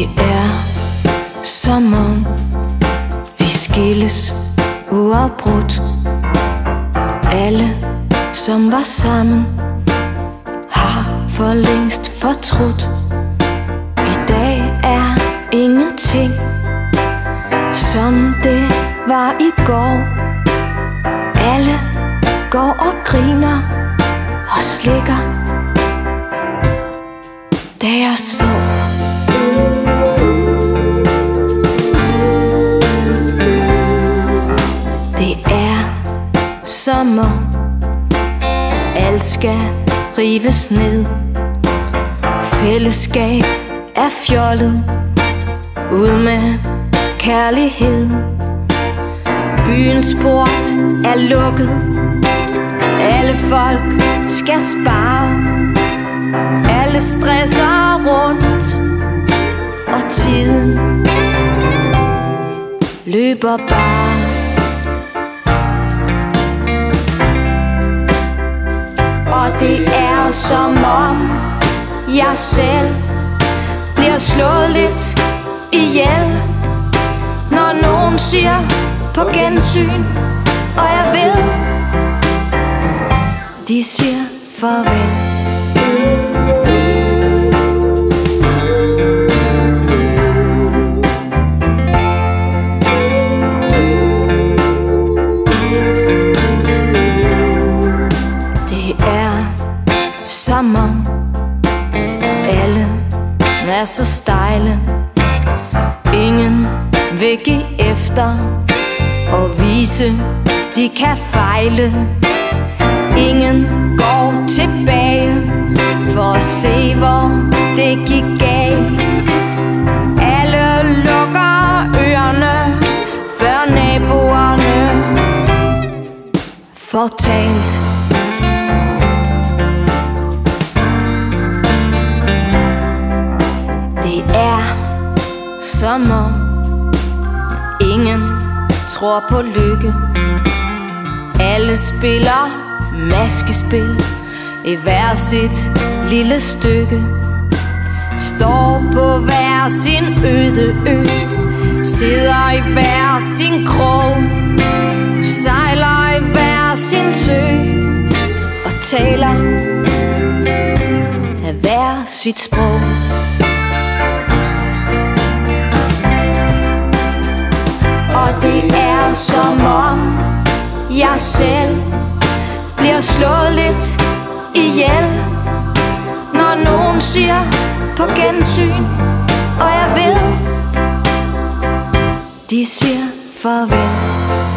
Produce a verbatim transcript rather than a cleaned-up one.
Det er som om vi skilles uafbrudt. Alle som var sammen har for længst fortrudt. I dag er ingenting som det var i går. Alle går og griner og slikker, da jeg så. Det er som om alt skal rives ned. Fællesskab er fjollet, ud med kærlighed. Byens port er lukket, alle folk skal spare. Alle stresser rundt, og tiden løber bare. Og det er som om jeg selv bliver slået lidt ihjel, når nogen siger på gensyn, og jeg ved, de siger farvel. Det er som om alle er så stejle. Ingen vil give efter og vise, de kan fejle. Ingen går tilbage for at se, hvor det gik galt. Alle lukker ørerne, før naboerne får talt. Det er som om ingen tror på lykke. Alle spiller maskespil i hver sit lille stykke. Står på hver sin øde ø, sidder i hver sin krog, sejler i hver sin sø og taler af hver sit sprog. Og det er som om jeg selv bliver slået lidt ihjel, når nogen siger på gensyn, og jeg ved, de siger farvel.